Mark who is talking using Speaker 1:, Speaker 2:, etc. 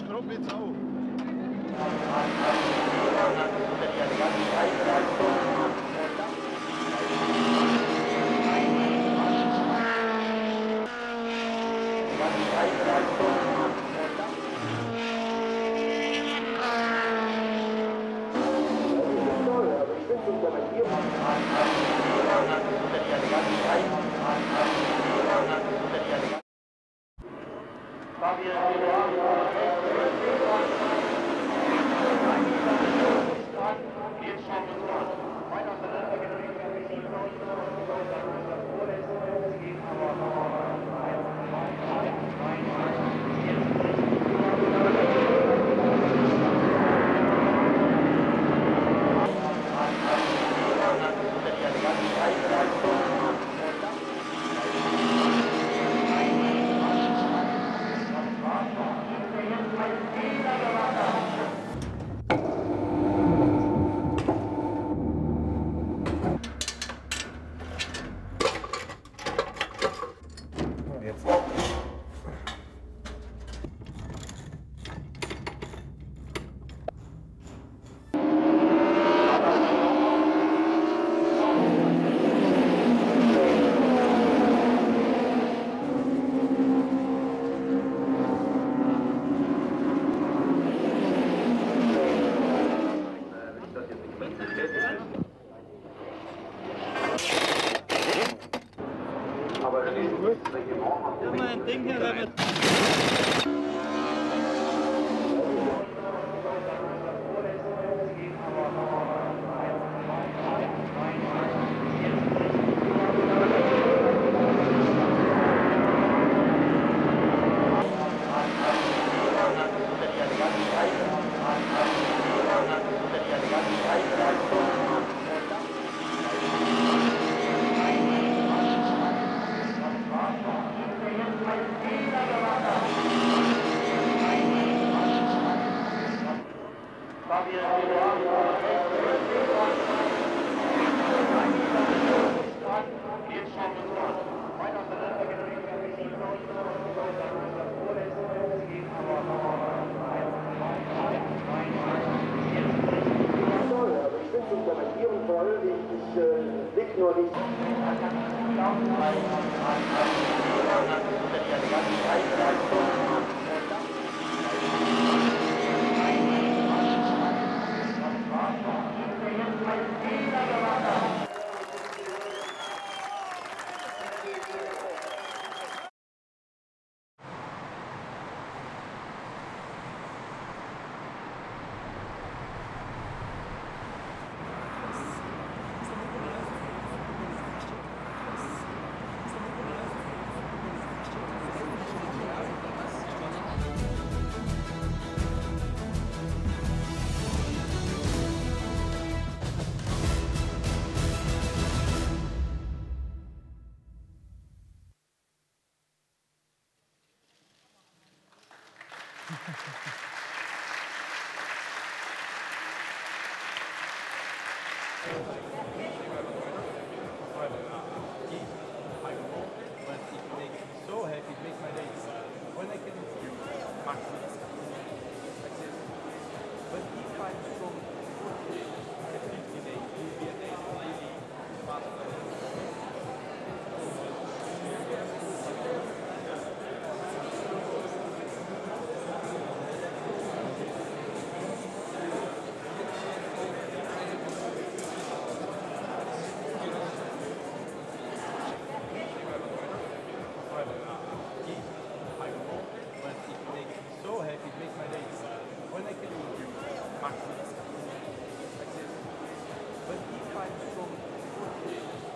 Speaker 1: Kropitz auch.
Speaker 2: Ja, mein Ding hier damit.
Speaker 3: Liegt nur nicht.
Speaker 1: So happy, it makes my days. When I can max it. But if I'm from 40 days, 50 days, it will be a day slightly faster. So happy, it makes my days. When I can max it. But if I'm from 40 days,